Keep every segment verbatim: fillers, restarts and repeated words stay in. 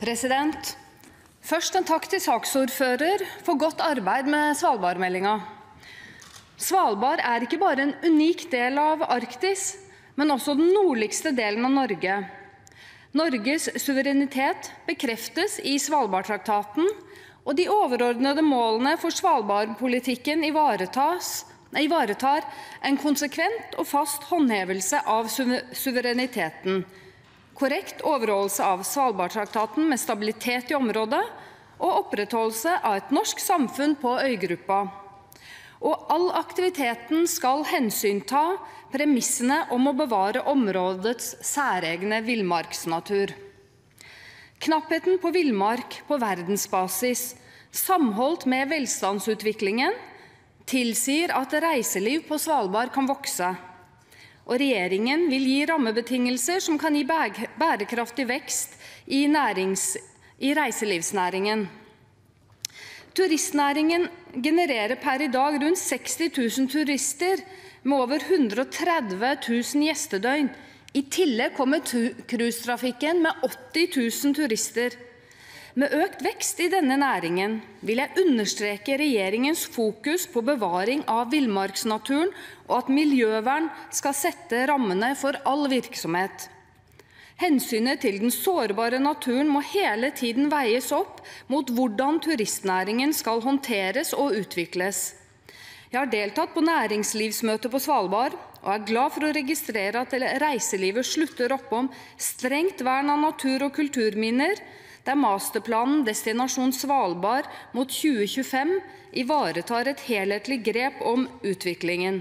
President, først en takk til saksordfører for godt arbeid med Svalbard-meldingen. Svalbard er ikke bare en unik del av Arktis, men også den nordligste delen av Norge. Norges suverenitet bekreftes i Svalbardtraktaten, og de overordnede målene for Svalbardpolitikken ivaretas, ivaretar en konsekvent og fast håndhevelse av suvereniteten, korrekt overholdelse av Svalbardtraktaten med stabilitet i området og opprettholdelse av et norsk samfunn på øygruppa. Og all aktiviteten skal hensynta premissene om å bevare områdets særegne villmarksnatur. Knappheten på villmark på verdensbasis, samholdt med velstandsutviklingen, tilsier at reiseliv på Svalbard kan vokse. Og regjeringen vil gi rammebetingelser som kan gi bærekraftig vekst i, nærings, i reiselivsnæringen. Turistnæringen genererer per i dag rundt seksti tusen turister med over hundre og tretti tusen gjestedøgn. I tillegg kommer cruisetrafikken med åtti tusen turister. Med økt vekst i denne næringen vil jeg understreke regjeringens fokus på bevaring av villmarksnaturen og at miljøvern skal sette rammene for all virksomhet. Hensynet til den sårbare naturen må hele tiden veies opp mot hvordan turistnæringen skal håndteres og utvikles. Jeg har deltatt på næringslivsmøte på Svalbard, og er glad for å registrere at reiselivet slutter opp om strengt vern av natur- og kulturminner, der masterplanen Destinasjon Svalbard mot tjue tjuefem ivaretar et helhetlig grep om utviklingen.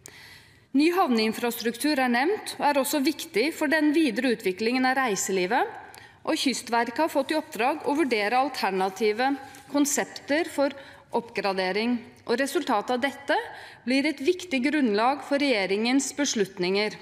Ny havneinfrastruktur er nevnt, og er også viktig for den videre utviklingen av reiselivet, og Kystverket har fått i oppdrag å vurdere alternative konsepter for oppgradering, og resultatet av dette blir et viktig grunnlag for regjeringens beslutninger.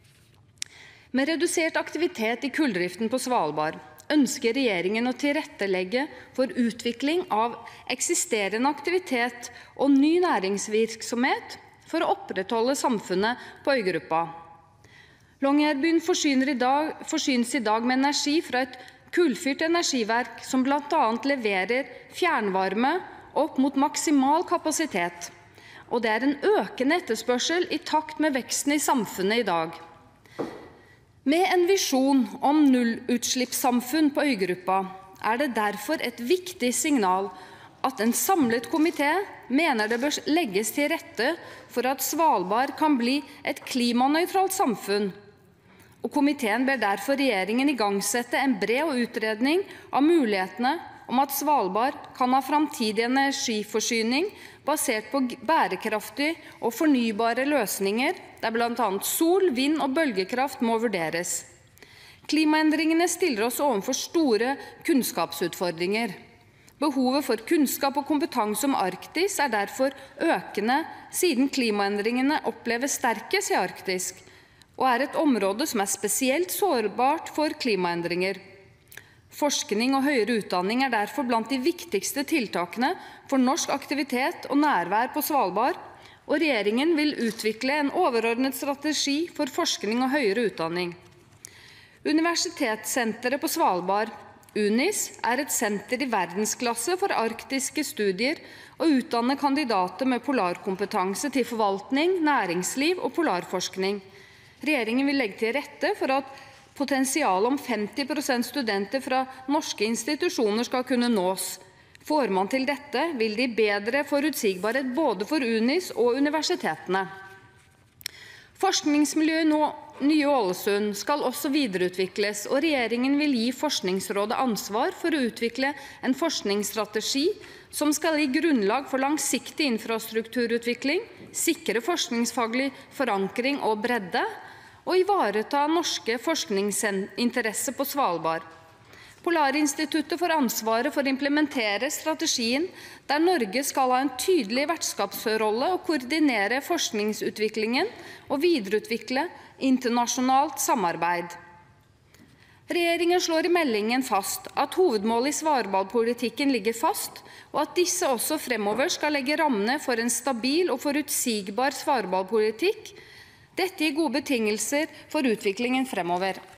Med redusert aktivitet i kulldriften på Svalbard ønsker regjeringen å tilrettelegge for utvikling av eksisterende aktivitet og ny næringsvirksomhet for å opprettholde samfunnet på øygruppa. Longyearbyen forsyner i dag, forsynes i dag med energi fra et kullfyrt energiverk som blant annet leverer fjernvarme opp mot maksimal kapasitet, og det er en økende etterspørsel i takt med veksten i samfunnet i dag. Med en visjon om nullutslippssamfunn på øygruppa er det derfor et viktig signal at en samlet komité mener det bør legges til rette for at Svalbard kan bli et klimanøytralt samfunn. Og komiteen ber derfor regjeringen igangsette en bred utredning av mulighetene om at Svalbard kan ha framtidig energiforsyning basert på bærekraftige og fornybare løsninger, der blant annet sol, vind og bølgekraft må vurderes. Klimaendringene stiller oss overfor store kunnskapsutfordringer. Behovet for kunnskap og kompetanse om Arktis er derfor økende, siden klimaendringene oppleves sterkest i Arktis, og er et område som er spesielt sårbart for klimaendringer. Forskning og høyere utdanning er derfor blant de viktigste tiltakene for norsk aktivitet og nærvær på Svalbard, og regjeringen vil utvikle en overordnet strategi for forskning og høyere utdanning. Universitetssenteret på Svalbard, UNIS, er et senter i verdensklasse for arktiske studier og utdanner kandidater med polarkompetanse til forvaltning, næringsliv og polarforskning. Regjeringen vil legge til rette for at potensialet om femti prosent studenter fra norske institusjoner skal kunne nås. Får man til dette, vil de bedre forutsigbarhet både for UNIS og universitetene. Forskningsmiljøet i Nye Ålesund skal også videreutvikles, og regjeringen vil gi Forskningsrådet ansvar for å utvikle en forskningsstrategi som skal gi grunnlag for langsiktig infrastrukturutvikling, sikre forskningsfaglig forankring og bredde, og ivareta norske forskningsinteresser på Svalbard. Polarinstituttet får ansvaret for å implementere strategien, der Norge skal ha en tydelig vertskapsrolle og koordinere forskningsutviklingen og videreutvikle internasjonalt samarbeid. Regjeringen slår i meldingen fast at hovedmålet i Svalbardpolitikken ligger fast, og at disse også fremover skal legge rammene for en stabil og forutsigbar Svalbardpolitikk. Dette gir gode betingelser for utviklingen fremover.